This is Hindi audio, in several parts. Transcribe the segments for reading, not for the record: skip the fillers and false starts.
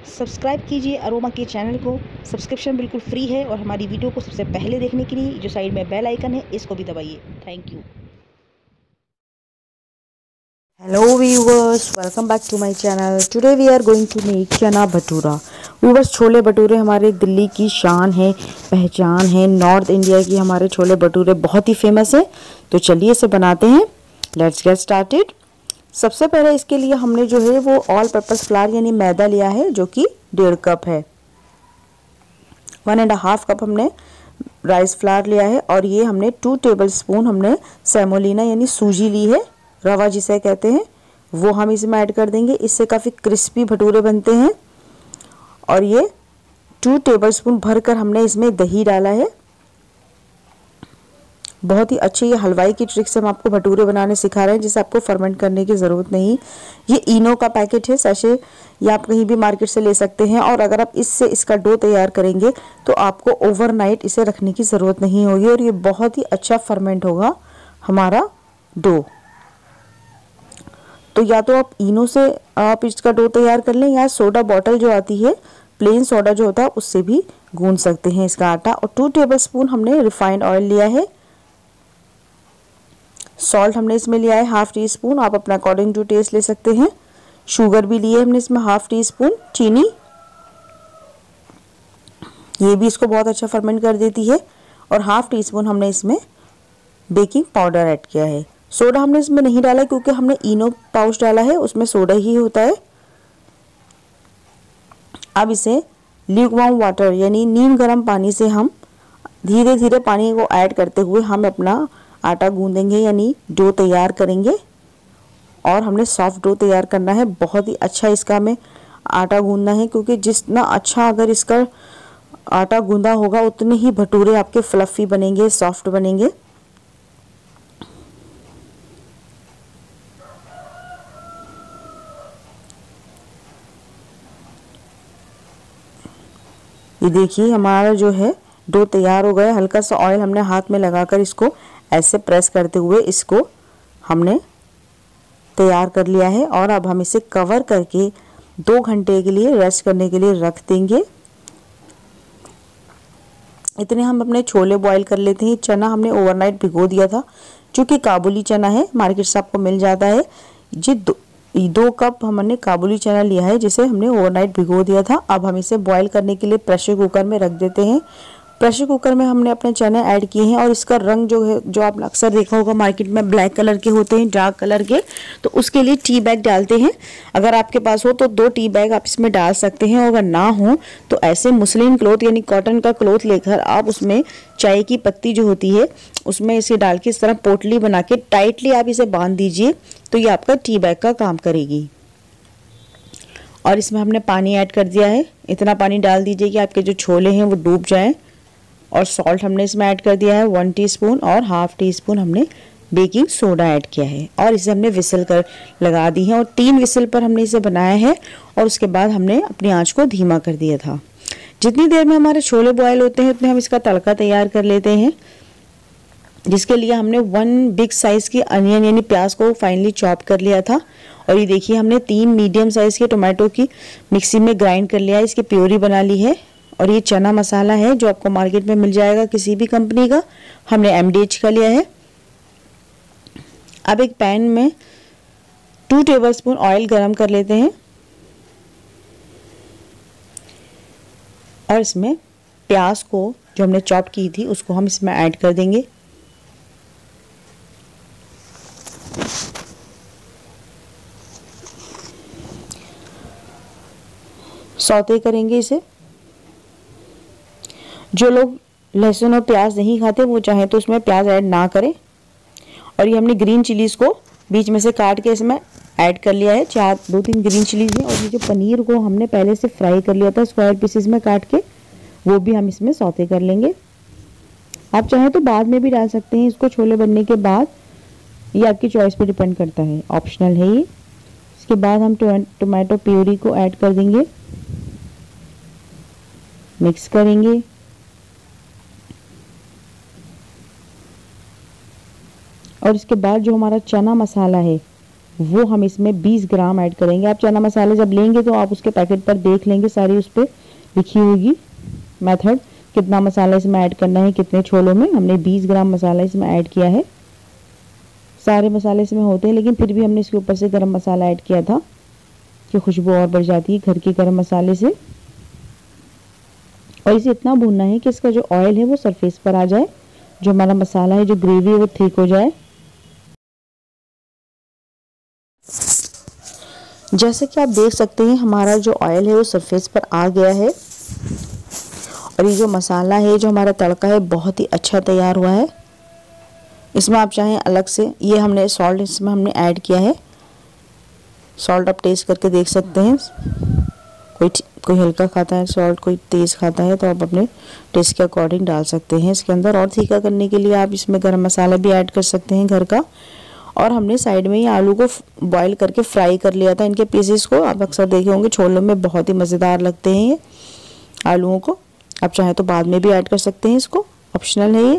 सब्सक्राइब कीजिए अरोमा के चैनल को। सब्सक्रिप्शन बिल्कुल फ्री है और हमारी वीडियो को सबसे पहले देखने के लिए जो साइड में बेल आइकन है इसको भी दबाइए। Thank you. Hello viewers, welcome back to my channel. Today we are going to make चना भटूरा। viewers, छोले भटूरे हमारे दिल्ली की शान है, पहचान है। नॉर्थ इंडिया की हमारे छोले भटूरे बहुत ही फेमस है। तो चलिए इसे बनाते हैं। Let's get started. सबसे पहले इसके लिए हमने जो है वो ऑल पर्पस फ्लावर यानी मैदा लिया है, जो कि 1.5 कप है। 1.5 कप हमने राइस फ्लावर लिया है और ये हमने 2 टेबल स्पून हमने सेमोलिना यानी सूजी ली है, रवा जिसे कहते हैं, वो हम इसमें ऐड कर देंगे। इससे काफ़ी क्रिस्पी भटूरे बनते हैं। और ये 2 टेबलस्पून भरकर हमने इसमें दही डाला है। बहुत ही अच्छी ये हलवाई की ट्रिक से हम आपको भटूरे बनाने सिखा रहे हैं, जिसे आपको फर्मेंट करने की ज़रूरत नहीं। ये इनो का पैकेट है, सैशे, ये आप कहीं भी मार्केट से ले सकते हैं। और अगर आप इससे इसका डो तैयार करेंगे तो आपको ओवरनाइट इसे रखने की ज़रूरत नहीं होगी और ये बहुत ही अच्छा फर्मेंट होगा हमारा डो। तो या तो आप इनो से आप इसका डो तैयार कर लें, या सोडा बॉटल जो आती है, प्लेन सोडा जो होता है, उससे भी गूंद सकते हैं इसका आटा। और 2 टेबलस्पून हमने रिफाइंड ऑयल लिया है। सॉल्ट हमने इसमें लिया है 1/2 टीस्पून, आप अपना अकॉर्डिंग टू टेस्ट ले सकते हैं। शुगर भी लिए हमने इसमें 1/2 टीस्पून। चीनी, ये भी इसको बहुत अच्छा फर्मेंट कर देती है। और 1/2 टीस्पून हमने इसमें बेकिंग पाउडर ऐड किया है। सोडा हमने इसमें नहीं डाला क्योंकि हमने इनो पाउच डाला है, उसमें सोडा ही होता है। अब इसे ल्यूकवार्म वाटर यानी नीम गर्म पानी से हम धीरे धीरे पानी को ऐड करते हुए हम अपना आटा गूंदेंगे यानी डो तैयार करेंगे। और हमने सॉफ्ट डो तैयार करना है। बहुत ही अच्छा इसका हमें आटा गूंदना है, क्योंकि जितना अच्छा अगर इसका आटा गूंदा होगा उतने ही भटूरे आपके फ्लफी बनेंगे, सॉफ्ट बनेंगे। ये देखिए हमारा जो है डो तैयार हो गया। हल्का सा ऑयल हमने हाथ में लगाकर इसको ऐसे प्रेस करते हुए इसको हमने तैयार कर लिया है। और अब हम इसे कवर करके 2 घंटे के लिए रेस्ट करने के लिए रख देंगे। इतने हम अपने छोले बॉईल कर लेते हैं। चना हमने ओवरनाइट भिगो दिया था, जो कि काबुली चना है, मार्केट से आपको मिल जाता है। ये 2 कप हमने काबुली चना लिया है, जिसे हमने ओवरनाइट भिगो दिया था। अब हम इसे बॉईल करने के लिए प्रेशर कुकर में रख देते हैं। प्रेशर कुकर में हमने अपने चने ऐड किए हैं और इसका रंग जो है, जो आपने अक्सर देखा होगा मार्केट में ब्लैक कलर के होते हैं, डार्क कलर के, तो उसके लिए टी बैग डालते हैं। अगर आपके पास हो तो 2 टी बैग आप इसमें डाल सकते हैं। और अगर ना हो तो ऐसे मुस्लिन क्लॉथ यानी कॉटन का क्लॉथ लेकर आप उसमें चाय की पत्ती जो होती है उसमें इसे डाल के इस तरह पोटली बना के टाइटली आप इसे बांध दीजिए, तो ये आपका टी बैग का काम करेगी। और इसमें हमने पानी ऐड कर दिया है। इतना पानी डाल दीजिए कि आपके जो छोले हैं वो डूब जाएं। और सॉल्ट हमने इसमें ऐड कर दिया है 1 टीस्पून और 1/2 टीस्पून हमने बेकिंग सोडा ऐड किया है। और इसे हमने विसल कर लगा दी है और 3 विसल पर हमने इसे बनाया है। और उसके बाद हमने अपनी आंच को धीमा कर दिया था। जितनी देर में हमारे छोले बॉयल होते हैं उतने हम इसका तड़का तैयार कर लेते हैं, जिसके लिए हमने 1 बिग साइज की अनियन यानी प्याज को फाइनली चॉप कर लिया था। और ये देखिए हमने 3 मीडियम साइज के टोमेटो की मिक्सी में ग्राइंड कर लिया है, इसकी प्योरी बना ली है। और ये चना मसाला है जो आपको मार्केट में मिल जाएगा किसी भी कंपनी का, हमने MDH का लिया है। अब एक पैन में 2 टेबलस्पून ऑयल गरम कर लेते हैं और इसमें प्याज को जो हमने चॉप की थी उसको हम इसमें ऐड कर देंगे। सौते करेंगे इसे। जो लोग लहसुन और प्याज नहीं खाते वो चाहे तो उसमें प्याज ऐड ना करें। और ये हमने ग्रीन चिलीज़ को बीच में से काट के इसमें ऐड कर लिया है। 2-3 ग्रीन चिलीज़ हैं। और ये जो पनीर को हमने पहले से फ्राई कर लिया था स्क्वायर पीसेस में काट के, वो भी हम इसमें सौते कर लेंगे। आप चाहें तो बाद में भी डाल सकते हैं इसको छोले बनने के बाद, ये आपकी चॉइस पे डिपेंड करता है, ऑप्शनल है ये। इसके बाद हम टोमेटो प्यूरी को ऐड कर देंगे, मिक्स करेंगे। और इसके बाद जो हमारा चना मसाला है वो हम इसमें 20 ग्राम ऐड करेंगे। आप चना मसाला जब लेंगे तो आप उसके पैकेट पर देख लेंगे, सारी उस पर लिखी होगी मेथड, कितना मसाला इसमें ऐड करना है, कितने छोलों में। हमने 20 ग्राम मसाला इसमें ऐड किया है। सारे मसाले इसमें होते हैं, लेकिन फिर भी हमने इसके ऊपर से गरम मसाला ऐड किया था कि खुशबू और बढ़ जाती है घर के गरम मसाले से। और इसे इतना भूनना है कि इसका जो ऑयल है वो सरफेस पर आ जाए, जो हमारा मसाला है, जो ग्रेवी है वो थिक हो जाए। जैसे कि आप देख सकते हैं हमारा जो ऑयल है वो सरफेस पर आ गया है और ये जो मसाला है, जो हमारा तड़का है, बहुत ही अच्छा तैयार हुआ है। इसमें आप चाहें अलग से, ये हमने सॉल्ट इसमें हमने ऐड किया है। सॉल्ट आप टेस्ट करके देख सकते हैं, कोई हल्का खाता है सॉल्ट, कोई तेज़ खाता है, तो आप अपने टेस्ट के अकॉर्डिंग डाल सकते हैं इसके अंदर। और तीखा करने के लिए आप इसमें गरम मसाला भी ऐड कर सकते हैं घर का। और हमने साइड में ही आलू को बॉईल करके फ्राई कर लिया था, इनके पीसेस को। आप अक्सर देखे होंगे छोलों में बहुत ही मज़ेदार लगते हैं ये आलूओं को। आप चाहें तो बाद में भी ऐड कर सकते हैं, इसको ऑप्शनल है ये।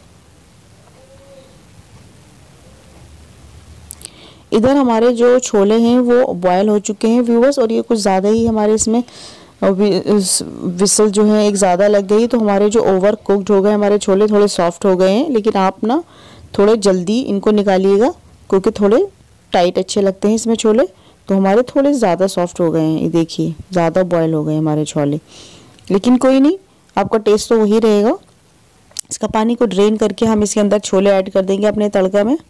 इधर हमारे जो छोले हैं वो बॉयल हो चुके हैं व्यूअर्स, और ये कुछ ज़्यादा ही हमारे इसमें विसल जो है एक ज़्यादा लग गई, तो हमारे जो ओवर कुक्ड हो गए हमारे छोले, थोड़े सॉफ्ट हो गए हैं। लेकिन आप ना थोड़े जल्दी इनको निकालिएगा, क्योंकि थोड़े टाइट अच्छे लगते हैं इसमें छोले, तो हमारे थोड़े ज़्यादा सॉफ्ट हो गए हैं। ये देखिए ज़्यादा बॉयल हो गए हमारे छोले, लेकिन कोई नहीं, आपका टेस्ट तो वही रहेगा। इसका पानी को ड्रेन करके हम इसके अंदर छोले ऐड कर देंगे अपने तड़का में।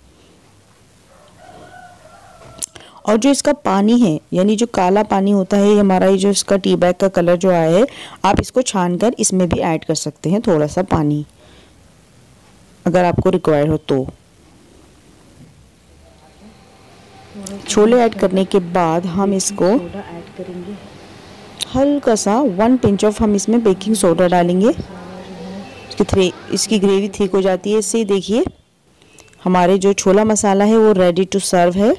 और जो इसका पानी है, यानी जो काला पानी होता है हमारा, ये जो इसका टी बैग का कलर जो आया है, आप इसको छानकर इसमें भी ऐड कर सकते हैं थोड़ा सा पानी, अगर आपको रिक्वायर हो तो। छोले ऐड करने के बाद हम इसको ऐड करेंगे हल्का सा 1 पिंच ऑफ हम इसमें बेकिंग सोडा डालेंगे। इसकी ग्रेवी थिक हो जाती है इससे। देखिए हमारे जो छोला मसाला है वो रेडी टू सर्व है।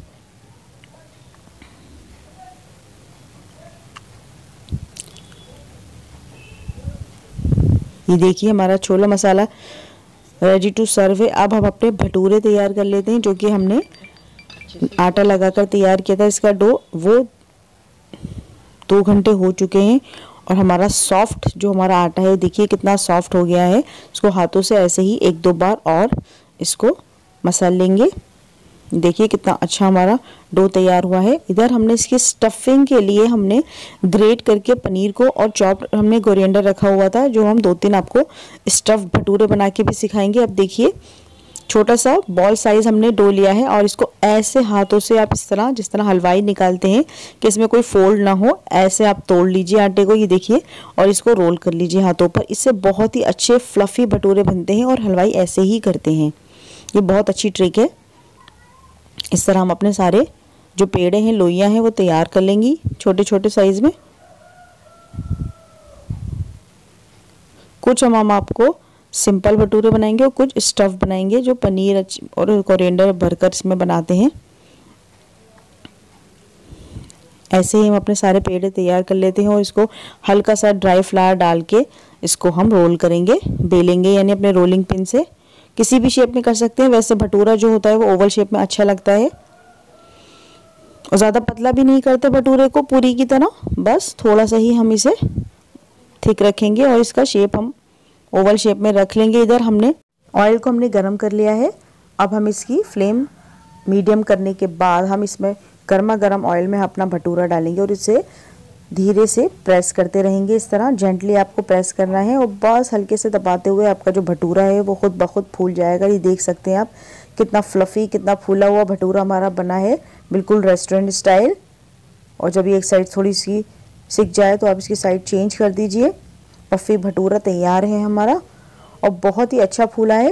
ये देखिए हमारा छोला मसाला रेडी टू सर्व है। अब हम अपने भटूरे तैयार कर लेते हैं, जो कि हमने आटा लगाकर तैयार किया था इसका डो। वो 2 घंटे हो चुके हैं और हमारा सॉफ्ट जो हमारा आटा है, देखिए कितना सॉफ्ट हो गया है। इसको हाथों से ऐसे ही 1-2 बार और इसको मसल लेंगे। देखिए कितना अच्छा हमारा डो तैयार हुआ है। इधर हमने इसकी स्टफिंग के लिए हमने ग्रेट करके पनीर को और चॉप हमने कोरिएंडर रखा हुआ था, जो हम 2-3 आपको स्टफ भटूरे बना के भी सिखाएंगे। अब देखिए छोटा सा बॉल साइज हमने डो लिया है और इसको ऐसे हाथों से आप इस तरह, जिस तरह हलवाई निकालते हैं कि इसमें कोई फोल्ड ना हो, ऐसे आप तोड़ लीजिए आटे को, ये देखिए, और इसको रोल कर लीजिए हाथों पर। इससे बहुत ही अच्छे फ्लफी भटूरे बनते हैं और हलवाई ऐसे ही करते हैं। ये बहुत अच्छी ट्रिक है। इस तरह हम अपने सारे जो पेड़े हैं, लोइयाँ हैं, वो तैयार कर लेंगी छोटे छोटे साइज में। कुछ हम आपको सिंपल भटूरे बनाएंगे और कुछ स्टफ बनाएंगे, जो पनीर और कोरिएंडर भरकर इसमें बनाते हैं। ऐसे ही हम अपने सारे पेड़े तैयार कर लेते हैं और इसको हल्का सा ड्राई फ्लावर डाल के इसको हम रोल करेंगे, बेलेंगे, यानी अपने रोलिंग पिन से। किसी भी शेप में कर सकते हैं, वैसे भटूरा जो होता है वो ओवल शेप में अच्छा लगता है। और ज़्यादा पतला भी नहीं करते भटूरे को पूरी की तरह, बस थोड़ा सा ही हम इसे थिक रखेंगे और इसका शेप हम ओवल शेप में रख लेंगे। इधर हमने ऑयल को हमने गरम कर लिया है। अब हम इसकी फ्लेम मीडियम करने के बाद हम इसमें गर्मा गर्म ऑयल में अपना भटूरा डालेंगे और इसे धीरे से प्रेस करते रहेंगे। इस तरह जेंटली आपको प्रेस करना है और बस हल्के से दबाते हुए आपका जो भटूरा है वो खुद ब खुद फूल जाएगा। ये देख सकते हैं आप कितना फ्लफ़ी, कितना फूला हुआ भटूरा हमारा बना है, बिल्कुल रेस्टोरेंट स्टाइल। और जब ये एक साइड थोड़ी सी सिक जाए तो आप इसकी साइड चेंज कर दीजिए। पफ़ी भटूरा तैयार है हमारा और बहुत ही अच्छा फूला है।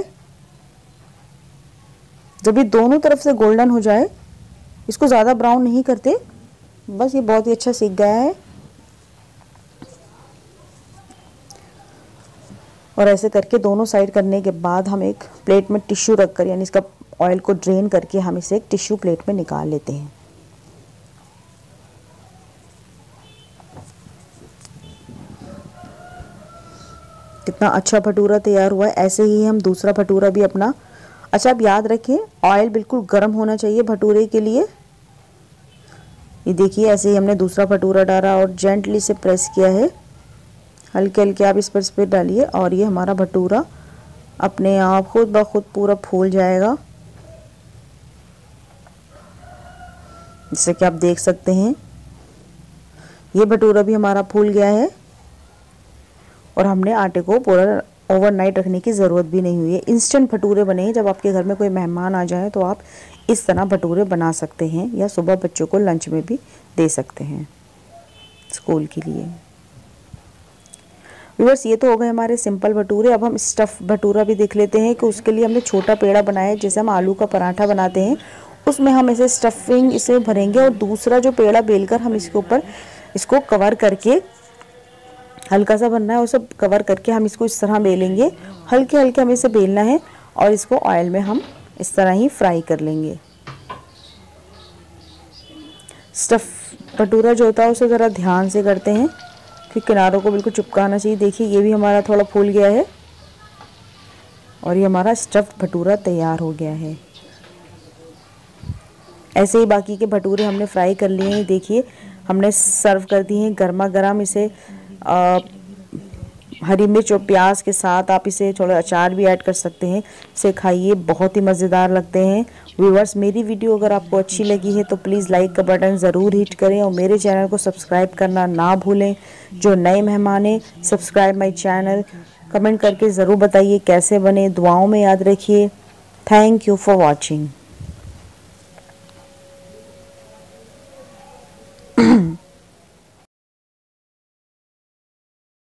जब ये दोनों तरफ से गोल्डन हो जाए, इसको ज़्यादा ब्राउन नहीं करते, बस ये बहुत ही अच्छा सिक गया है। और ऐसे करके दोनों साइड करने के बाद हम एक प्लेट में टिश्यू रखकर, यानी इसका ऑयल को ड्रेन करके हम इसे एक टिश्यू प्लेट में निकाल लेते हैं। कितना अच्छा भटूरा तैयार हुआ है। ऐसे ही हम दूसरा भटूरा भी अपना अच्छा, अब याद रखें ऑयल बिल्कुल गर्म होना चाहिए भटूरे के लिए। ये देखिए ऐसे ही हमने दूसरा भटूरा डाला और जेंटली से प्रेस किया है। हल्के हल्के आप इस पर स्प्रेड डालिए और ये हमारा भटूरा अपने आप खुद ब खुद पूरा फूल जाएगा, जैसे कि आप देख सकते हैं। ये भटूरा भी हमारा फूल गया है और हमने आटे को पूरा ओवरनाइट रखने की ज़रूरत भी नहीं हुई है। इंस्टेंट भटूरे बने हैं। जब आपके घर में कोई मेहमान आ जाए तो आप इस तरह भटूरे बना सकते हैं या सुबह बच्चों को लंच में भी दे सकते हैं स्कूल के लिए। व्यूअर्स, ये तो हो गए हमारे सिंपल भटूरे। अब हम स्टफ़ भटूरा भी देख लेते हैं कि उसके लिए हमने छोटा पेड़ा बनाया है, जैसे हम आलू का पराठा बनाते हैं उसमें हम ऐसे स्टफिंग इसे भरेंगे और दूसरा जो पेड़ा बेलकर हम इसके ऊपर इसको कवर करके, हल्का सा बनना है और सब कवर करके हम इसको इस तरह बेलेंगे। हल्के हल्के हमें इसे बेलना है और इसको ऑयल में हम इस तरह ही फ्राई कर लेंगे। स्टफ़ भटूरा जो होता है उसे ज़रा ध्यान से करते हैं कि किनारों को बिल्कुल चिपकाना चाहिए। देखिए ये भी हमारा थोड़ा फूल गया है और ये हमारा स्टफ़ भटूरा तैयार हो गया है। ऐसे ही बाकी के भटूरे हमने फ्राई कर लिए हैं। देखिए हमने सर्व कर दिए हैं गर्मा गर्म। इसे हरी मिर्च और प्याज के साथ आप इसे थोड़ा अचार भी ऐड कर सकते हैं। इसे खाइए, बहुत ही मज़ेदार लगते हैं। व्यूअर्स, मेरी वीडियो अगर आपको अच्छी लगी है तो प्लीज़ लाइक का बटन ज़रूर हिट करें और मेरे चैनल को सब्सक्राइब करना ना भूलें। जो नए मेहमान हैं, सब्सक्राइब माय चैनल। कमेंट करके ज़रूर बताइए कैसे बने। दुआओं में याद रखिए। Thank you for watching.